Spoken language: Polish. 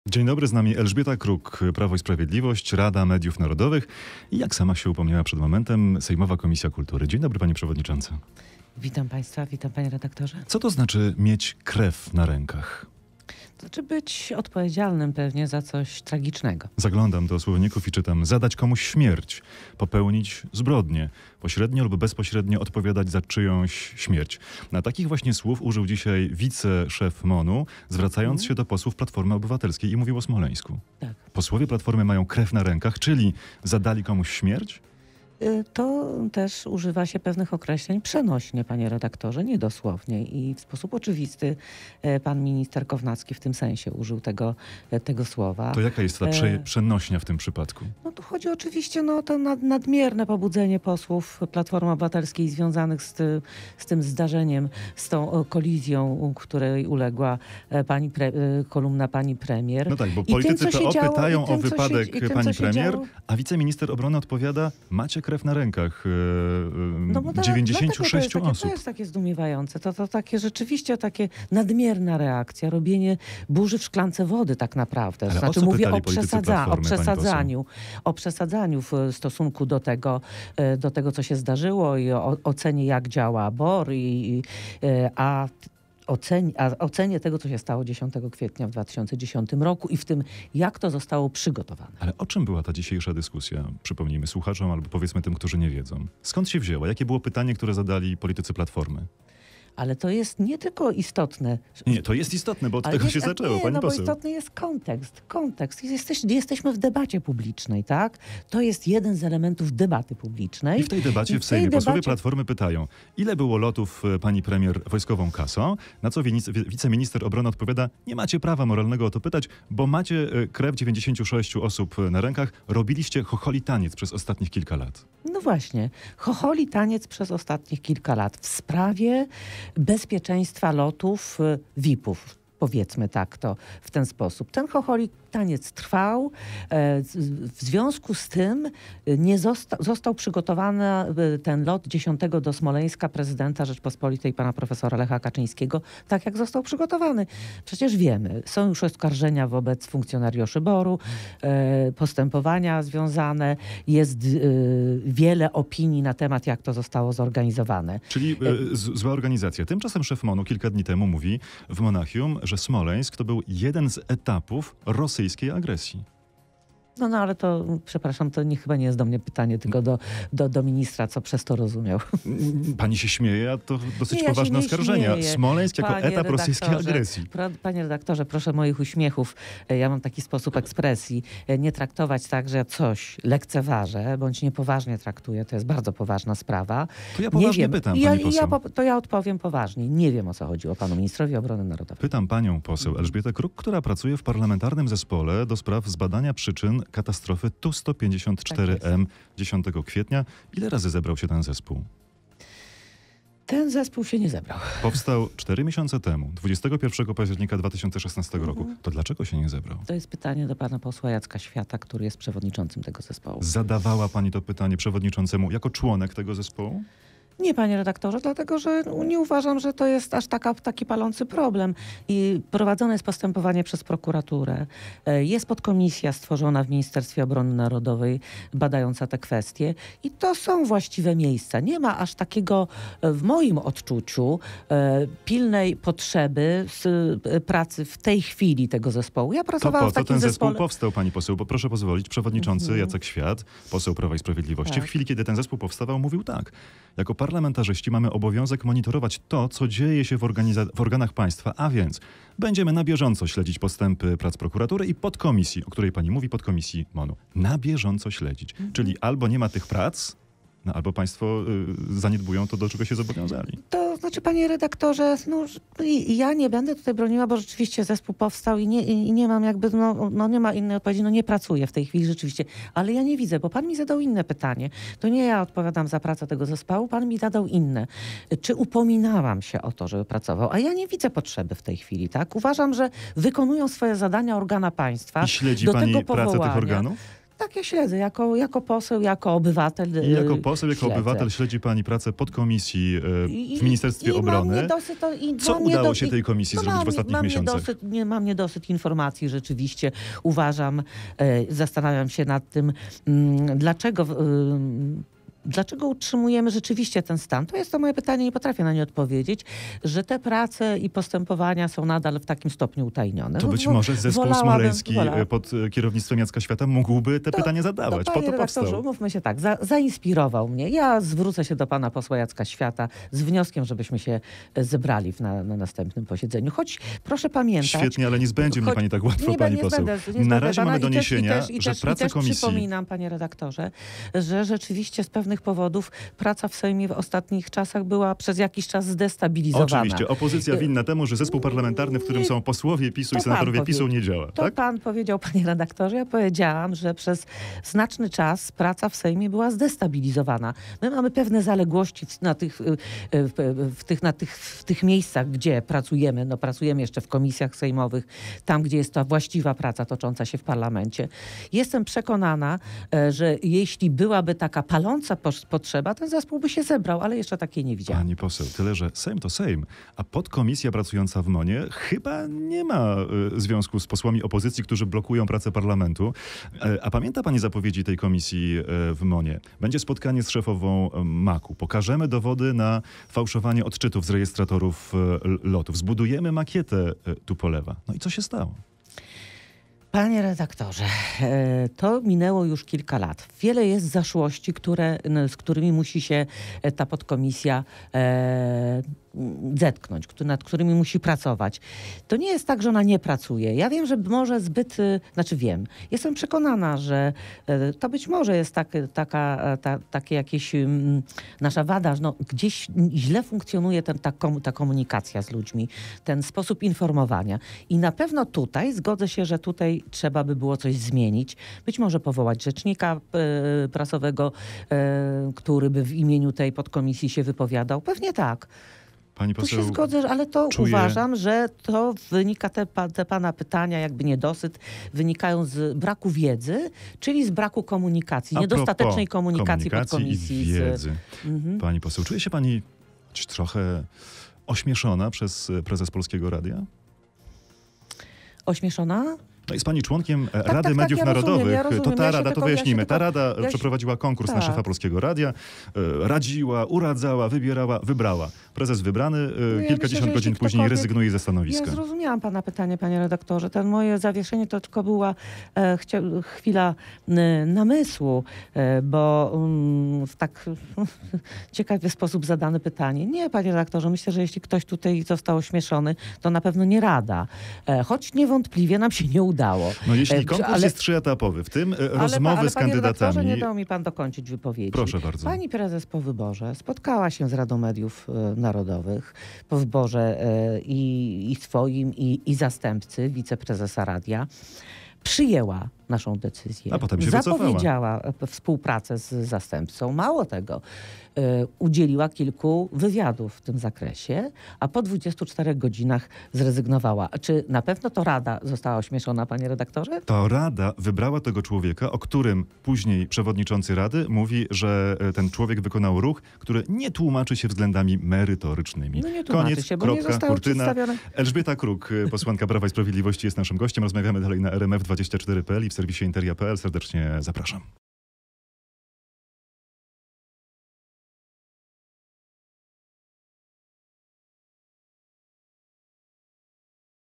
Dzień dobry, z nami Elżbieta Kruk, Prawo i Sprawiedliwość, Rada Mediów Narodowych i jak sama się upomniała przed momentem, Sejmowa Komisja Kultury. Dzień dobry, panie przewodniczący. Witam państwa, witam panie redaktorze. Co to znaczy mieć krew na rękach? To znaczy być odpowiedzialnym pewnie za coś tragicznego. Zaglądam do słowników i czytam: zadać komuś śmierć, popełnić zbrodnię, pośrednio lub bezpośrednio odpowiadać za czyjąś śmierć. Na takich właśnie słów użył dzisiaj wiceszef MON-u, zwracając się do posłów Platformy Obywatelskiej i mówił o Smoleńsku. Tak. Posłowie Platformy mają krew na rękach, czyli zadali komuś śmierć? To też używa się pewnych określeń przenośnie, panie redaktorze, nie dosłownie. I w sposób oczywisty pan minister Kownacki w tym sensie użył tego słowa. To jaka jest ta przenośnia w tym przypadku? No tu chodzi oczywiście o to nadmierne pobudzenie posłów Platformy Obywatelskiej związanych z tym zdarzeniem, z tą kolizją, której uległa kolumna pani premier. No tak, bo politycy PO pytają o wypadek pani premier, a wiceminister obrony odpowiada: macie krew na rękach 96 osób. To jest takie zdumiewające. To takie rzeczywiście takie nadmierna reakcja, robienie burzy w szklance wody tak naprawdę. Ale znaczy mówię o przesadzaniu w stosunku do tego, co się zdarzyło i o ocenie, jak działa BOR a ocenie tego, co się stało 10 kwietnia w 2010 roku i w tym, jak to zostało przygotowane. Ale o czym była ta dzisiejsza dyskusja? Przypomnijmy słuchaczom albo powiedzmy tym, którzy nie wiedzą. Skąd się wzięła? Jakie było pytanie, które zadali politycy Platformy? Ale to jest nie tylko istotne. Nie, to jest istotne, bo od tego się zaczęło, pani poseł. Bo istotny jest kontekst. Jesteśmy w debacie publicznej, tak? To jest jeden z elementów debaty publicznej. I w tej debacie w Sejmie posłowie Platformy pytają, ile było lotów pani premier wojskową kasą, na co wiceminister obrony odpowiada: nie macie prawa moralnego o to pytać, bo macie krew 96 osób na rękach, robiliście chocholi taniec przez ostatnich kilka lat. No właśnie, chocholi taniec przez ostatnich kilka lat w sprawie bezpieczeństwa lotów VIP-ów. Powiedzmy tak to w ten sposób. Ten chocholi taniec trwał. W związku z tym nie został przygotowany ten lot 10 do Smoleńska prezydenta Rzeczpospolitej pana profesora Lecha Kaczyńskiego, tak jak został przygotowany. Przecież wiemy, są już oskarżenia wobec funkcjonariuszy BOR-u, postępowania związane, jest wiele opinii na temat, jak to zostało zorganizowane. Czyli zła organizacja. Tymczasem szef MON-u kilka dni temu mówi w Monachium, że Smoleńsk to był jeden z etapów rosyjskiej agresji. No ale to, przepraszam, to chyba nie jest do mnie pytanie, tylko do ministra, co przez to rozumiał. Pani się śmieje, a to dosyć poważne oskarżenia. Smoleńsk jako etap rosyjskiej agresji. Panie redaktorze, proszę moich uśmiechów. Ja mam taki sposób ekspresji. Nie traktować tak, że ja coś lekceważę, bądź niepoważnie traktuję. To jest bardzo poważna sprawa. To ja poważnie pytam, pani poseł. To ja odpowiem poważnie. Nie wiem, o co chodziło panu ministrowi obrony narodowej. Pytam panią poseł Elżbietę Kruk, która pracuje w parlamentarnym zespole do spraw zbadania przyczyn katastrofy Tu-154M 10 kwietnia. Ile razy zebrał się ten zespół? Ten zespół się nie zebrał. Powstał 4 miesiące temu, 21 października 2016 roku. To dlaczego się nie zebrał? To jest pytanie do pana posła Jacka Świata, który jest przewodniczącym tego zespołu. Zadawała pani to pytanie przewodniczącemu jako członek tego zespołu? Nie, panie redaktorze, dlatego że nie uważam, że to jest aż taki palący problem. I prowadzone jest postępowanie przez prokuraturę. Jest podkomisja stworzona w Ministerstwie Obrony Narodowej badająca te kwestie i to są właściwe miejsca. Nie ma aż takiego, w moim odczuciu, pilnej potrzeby pracy w tej chwili tego zespołu. Ja pracowałam w takim ten zespole. Zespół powstał, pani poseł, bo proszę pozwolić, przewodniczący Jacek Świat, poseł Prawa i Sprawiedliwości, w chwili, kiedy ten zespół powstawał, mówił tak: jako parlamentarzyści mamy obowiązek monitorować to, co dzieje się w organach państwa, a więc będziemy na bieżąco śledzić postępy prac prokuratury i podkomisji, o której pani mówi, podkomisji MON-u. Na bieżąco śledzić. Czyli albo nie ma tych prac, albo państwo zaniedbują to, do czego się zobowiązali. To znaczy, panie redaktorze, ja nie będę tutaj broniła, bo rzeczywiście zespół powstał i nie mam jakby, nie ma innej odpowiedzi, nie pracuję w tej chwili rzeczywiście, ale ja nie widzę, bo pan mi zadał inne pytanie. To nie ja odpowiadam za pracę tego zespołu, pan mi zadał inne. Czy upominałam się o to, żeby pracował? A ja nie widzę potrzeby w tej chwili, tak? Uważam, że wykonują swoje zadania organa państwa. I śledzi pani pracę tych organów? Tak, ja śledzę. Jako poseł, jako obywatel I jako poseł, jako śledzę. obywatel śledzi pani pracę podkomisji w Ministerstwie Obrony. Co udało się tej komisji zrobić w ostatnich miesiącach? Mam niedosyt informacji rzeczywiście. Uważam, zastanawiam się nad tym, dlaczego utrzymujemy rzeczywiście ten stan? To jest to moje pytanie, nie potrafię na nie odpowiedzieć, że te prace i postępowania są nadal w takim stopniu utajnione. To być może zespół smoleński pod kierownictwem Jacka Świata mógłby te pytania zadawać. Po to powstał. Mówmy się tak, zainspirował mnie. Ja zwrócę się do pana posła Jacka Świata z wnioskiem, żebyśmy się zebrali na następnym posiedzeniu. Choć proszę pamiętać... Świetnie, ale nie zbędzie mnie pani tak łatwo, pani poseł. Na razie mamy doniesienia, że praca komisji... Przypominam, panie redaktorze, że rzeczywiście z pewnych powodów praca w Sejmie w ostatnich czasach była przez jakiś czas zdestabilizowana. Oczywiście. Opozycja winna temu, że zespół parlamentarny, w którym są posłowie PiS-u i senatorowie PiS-u, nie działa. To tak? pan powiedział, panie redaktorze. Ja powiedziałam, że przez znaczny czas praca w Sejmie była zdestabilizowana. My mamy pewne zaległości w tych miejscach, gdzie pracujemy. No, pracujemy jeszcze w komisjach sejmowych, tam, gdzie jest ta właściwa praca tocząca się w parlamencie. Jestem przekonana, że jeśli byłaby taka paląca potrzeba, ten zespół by się zebrał, ale jeszcze takiej nie widziałam. Pani poseł, tyle, że Sejm to Sejm, a podkomisja pracująca w MON-ie chyba nie ma związku z posłami opozycji, którzy blokują pracę parlamentu. A pamięta pani zapowiedzi tej komisji w MON-ie? Będzie spotkanie z szefową MAK-u. Pokażemy dowody na fałszowanie odczytów z rejestratorów lotów. Zbudujemy makietę Tupolewa. No i co się stało? Panie redaktorze, to minęło już kilka lat. Wiele jest zaszłości, z którymi musi się ta podkomisja zetknąć, nad którymi musi pracować. To nie jest tak, że ona nie pracuje. Ja wiem, że może jestem przekonana, że to być może jest takie jakieś nasza wada, no, gdzieś źle funkcjonuje ta komunikacja z ludźmi, ten sposób informowania. I na pewno zgodzę się, że tutaj trzeba by było coś zmienić. Być może powołać rzecznika prasowego, który by w imieniu tej podkomisji się wypowiadał. Pewnie tak. Pani poseł, tu się zgodzę, ale uważam, że to wynika, te pana pytania, jakby niedosyt, wynikają z braku wiedzy, czyli z braku komunikacji, niedostatecznej komunikacji podkomisji. I wiedzy. Pani poseł, czuje się pani trochę ośmieszona przez prezes Polskiego Radia? Ośmieszona? No jest pani członkiem Rady Mediów Narodowych. To ta rada, to wyjaśnijmy. Ta rada przeprowadziła konkurs na szefa Polskiego Radia. Radziła, uradzała, wybierała, wybrała. Prezes wybrany kilkadziesiąt godzin później rezygnuje ze stanowiska. Ja zrozumiałam pana pytanie, panie redaktorze. Moje zawieszenie to tylko była chwila namysłu, bo w tak ciekawy sposób zadane pytanie. Nie, panie redaktorze, myślę, że jeśli ktoś tutaj został ośmieszony, to na pewno nie rada. Choć niewątpliwie nam się nie udało. No jeśli konkurs jest trzyetapowy, w tym rozmowy z kandydatami... nie dał mi pan dokończyć wypowiedzi. Proszę bardzo. Pani prezes po wyborze spotkała się z Radą Mediów Narodowych po wyborze i swoim, i zastępcy, wiceprezesa radia. Przyjęła naszą decyzję. A potem się wycofała. Zapowiedziała współpracę z zastępcą. Mało tego, udzieliła kilku wywiadów w tym zakresie, a po 24 godzinach zrezygnowała. Czy na pewno to Rada została ośmieszona, panie redaktorze? To Rada wybrała tego człowieka, o którym później przewodniczący Rady mówi, że ten człowiek wykonał ruch, który nie tłumaczy się względami merytorycznymi. No nie tłumaczy się, bo nie zostało przedstawione. Elżbieta Kruk, posłanka Prawa i Sprawiedliwości, jest naszym gościem. Rozmawiamy dalej na RMF24.pl i w serwisie interia.pl. Serdecznie zapraszam.